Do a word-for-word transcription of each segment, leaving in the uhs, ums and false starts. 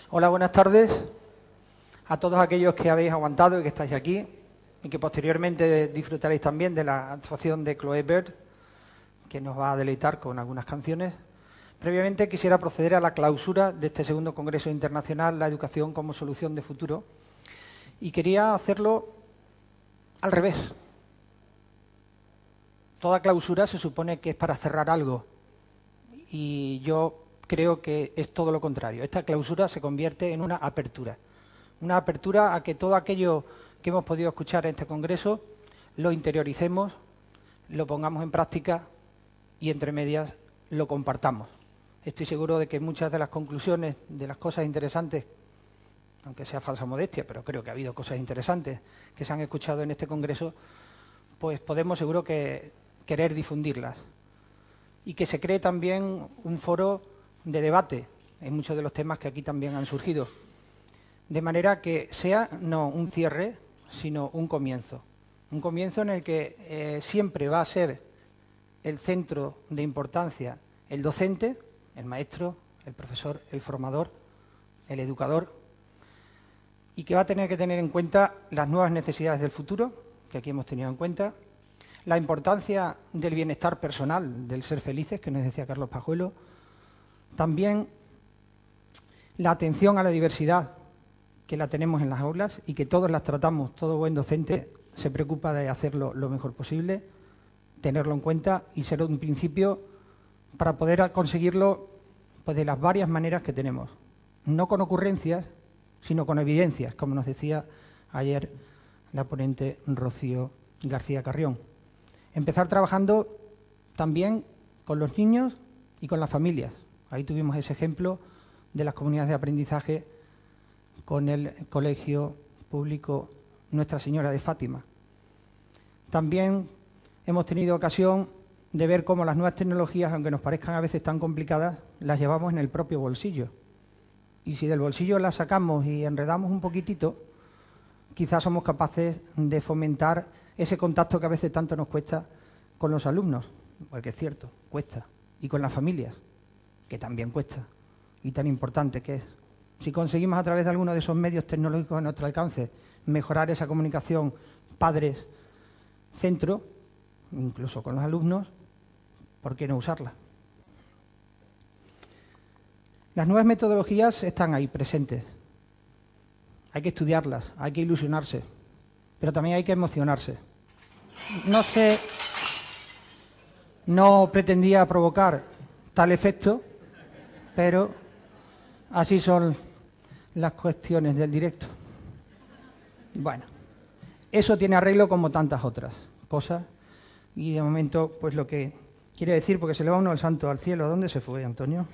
Hola, buenas tardes a todos aquellos que habéis aguantado y que estáis aquí y que posteriormente disfrutaréis también de la actuación de Chloe Bird, que nos va a deleitar con algunas canciones. Previamente quisiera proceder a la clausura de este segundo Congreso Internacional, La Educación como Solución de Futuro, y quería hacerlo al revés. Toda clausura se supone que es para cerrar algo, y yo creo que es todo lo contrario. Esta clausura se convierte en una apertura, una apertura a que todo aquello que hemos podido escuchar en este Congreso lo interioricemos, lo pongamos en práctica y, entre medias, lo compartamos. Estoy seguro de que muchas de las conclusiones, de las cosas interesantes, aunque sea falsa modestia, pero creo que ha habido cosas interesantes que se han escuchado en este Congreso, pues podemos seguro que querer difundirlas. Y que se cree también un foro de debate en muchos de los temas que aquí también han surgido. De manera que sea no un cierre, sino un comienzo. Un comienzo en el que eh, siempre va a ser el centro de importancia el docente, el maestro, el profesor, el formador, el educador, y que va a tener que tener en cuenta las nuevas necesidades del futuro, que aquí hemos tenido en cuenta, la importancia del bienestar personal, del ser felices, que nos decía Carlos Pajuelo, también la atención a la diversidad, que la tenemos en las aulas y que todos las tratamos, todo buen docente se preocupa de hacerlo lo mejor posible, tenerlo en cuenta y ser un principio para poder conseguirlo pues, de las varias maneras que tenemos. No con ocurrencias, sino con evidencias, como nos decía ayer la ponente Rocío García Carrión. Empezar trabajando también con los niños y con las familias. Ahí tuvimos ese ejemplo de las comunidades de aprendizaje con el Colegio Público Nuestra Señora de Fátima. También hemos tenido ocasión de ver cómo las nuevas tecnologías, aunque nos parezcan a veces tan complicadas, las llevamos en el propio bolsillo. Y si del bolsillo las sacamos y enredamos un poquitito, quizás somos capaces de fomentar ese contacto que a veces tanto nos cuesta con los alumnos, porque es cierto, cuesta, y con las familias, que también cuesta, y tan importante que es. Si conseguimos a través de alguno de esos medios tecnológicos a nuestro alcance mejorar esa comunicación padres-centro, incluso con los alumnos, ¿por qué no usarla? Las nuevas metodologías están ahí presentes. Hay que estudiarlas, hay que ilusionarse, pero también hay que emocionarse. No sé, no pretendía provocar tal efecto, pero así son las cuestiones del directo. Bueno, eso tiene arreglo como tantas otras cosas. Y de momento, pues lo que quiere decir, porque se le va uno el santo al cielo. ¿Dónde se fue, Antonio?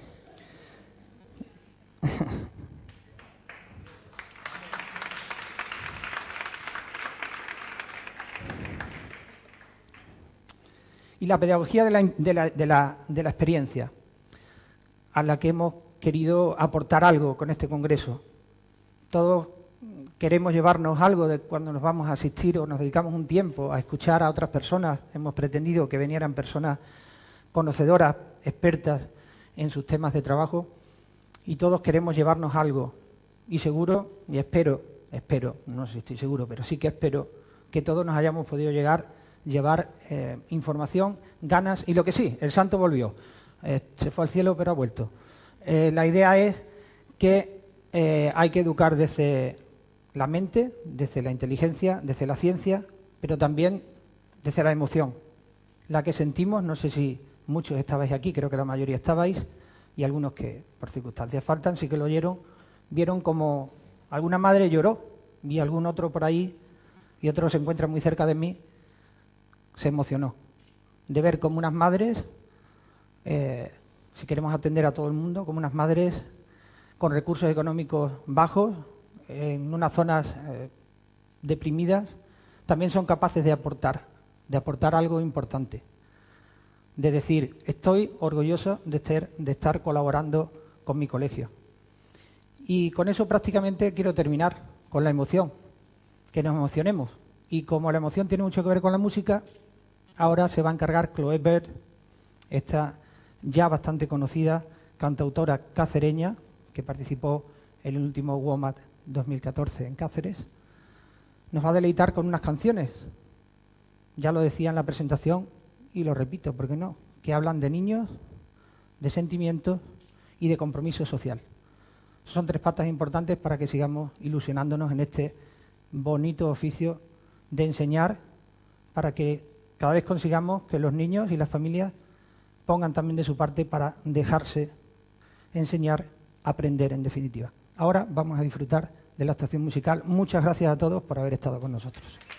Y la pedagogía de la, de, la, de, la, de la experiencia, a la que hemos querido aportar algo con este congreso. Todos queremos llevarnos algo de cuando nos vamos a asistir o nos dedicamos un tiempo a escuchar a otras personas. Hemos pretendido que vinieran personas conocedoras, expertas en sus temas de trabajo, y todos queremos llevarnos algo. Y seguro, y espero, espero, no sé si estoy seguro, pero sí que espero que todos nos hayamos podido llegar, llevar eh, información, ganas, y lo que sí, el santo volvió. Eh, se fue al cielo, pero ha vuelto. Eh, la idea es que eh, hay que educar desde la mente, desde la inteligencia, desde la ciencia, pero también desde la emoción. La que sentimos, no sé si muchos estabais aquí, creo que la mayoría estabais, y algunos que por circunstancias faltan, sí que lo oyeron, vieron como alguna madre lloró, y algún otro por ahí, y otro se encuentra muy cerca de mí, se emocionó de ver como unas madres, eh, si queremos atender a todo el mundo, como unas madres con recursos económicos bajos, en unas zonas eh, deprimidas, también son capaces de aportar, de aportar algo importante, de decir, estoy orgulloso de, ser, de estar colaborando con mi colegio. Y con eso prácticamente quiero terminar, con la emoción, que nos emocionemos. Y como la emoción tiene mucho que ver con la música, ahora se va a encargar Chloe Bird, esta ya bastante conocida cantautora cacereña, que participó el último WOMAD dos mil catorce en Cáceres, nos va a deleitar con unas canciones. Ya lo decía en la presentación y lo repito, ¿por qué no? Que hablan de niños, de sentimientos y de compromiso social. Son tres patas importantes para que sigamos ilusionándonos en este bonito oficio de enseñar, para que cada vez consigamos que los niños y las familias pongan también de su parte para dejarse enseñar, aprender en definitiva. Ahora vamos a disfrutar de la actuación musical. Muchas gracias a todos por haber estado con nosotros.